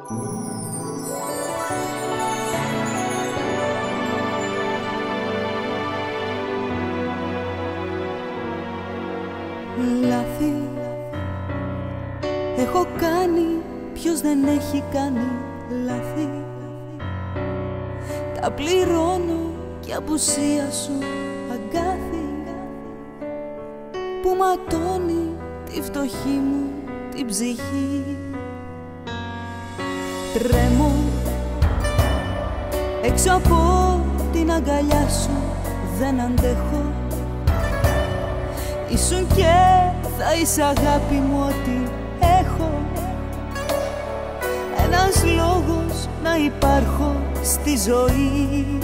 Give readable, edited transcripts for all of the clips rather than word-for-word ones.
Λάθη έχω κάνει, ποιος δεν έχει κάνει λάθη. Τα πληρώνω κι απουσία σου αγκάθι που ματώνει τη φτωχή μου την ψυχή. Τρέμω έξω από την αγκαλιά σου, δεν αντέχω. Ήσουν και θα είσαι αγάπη μου ό,τι έχω. Ένας λόγος να υπάρχω στη ζωή.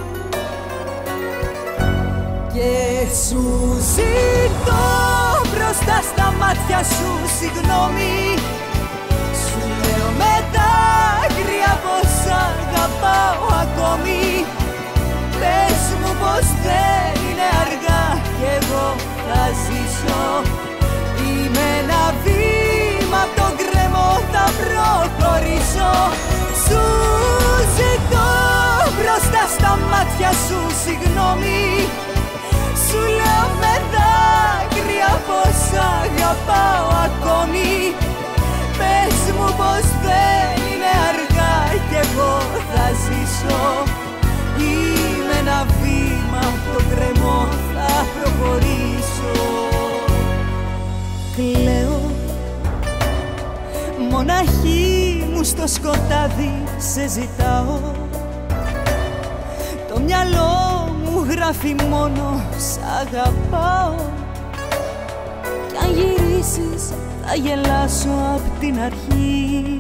Και σου ζητώ μπροστά στα μάτια σου συγγνώμη. Σου λέω με δάκρυα πως αγαπάω ακόμη. Πες μου πως δεν είναι αργά κι εγώ θα ζήσω. Είμαι ένα βήμα απ' τον γκρεμό, θα προχωρήσω. Σου ζητώ μπροστά στα μάτια σου συγγνώμη. Σου λέω με δάκρυα πως αγαπάω ακόμη. Πες μου πως δεν είναι αργά κι εγώ θα ζήσω. Είμαι ένα βήμα απ' τον γκρεμό, θα προχωρήσω. Κλαίω μοναχή μου στο σκοτάδι, σε ζητάω. Το μυαλό μου γράφει μόνο σ' αγαπάω. Κι αν γυρίσεις θα γελάσω απ' την αρχή.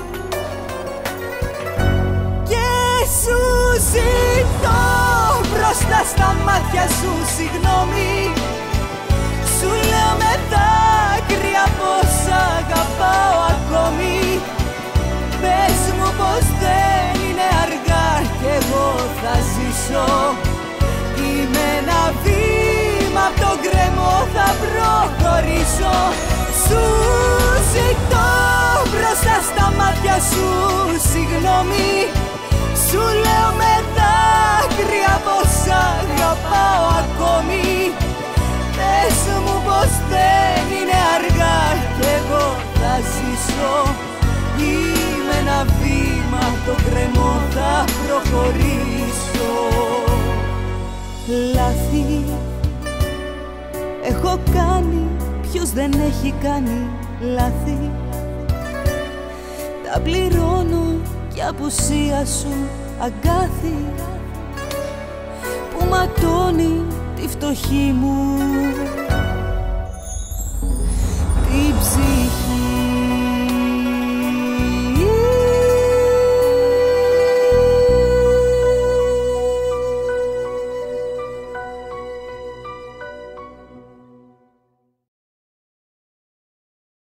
Και σου ζητώ μπροστά στα μάτια σου συγγνώμη. Σου λέω με δάκρυα πως αγαπάω ακόμη. Πες μου πως δεν είναι αργά κι εγώ θα ζήσω. Είμαι ένα βήμα απ' τον γκρεμό, θα προχωρήσω. Σου ζητώ μπροστά στα μάτια σου συγγνώμη. Σου λέω με δάκρυα πως αγαπάω ακόμη. Πες μου πως δεν είναι αργά κι εγώ θα ζήσω. Είμαι ένα βήμα απ' τον γκρεμό, θα προχωρήσω. Λάθη έχω κάνει, ποιος δεν έχει κάνει λάθη. Τα πληρώνω κι απουσία σου αγκάθι που ματώνει τη φτωχή μου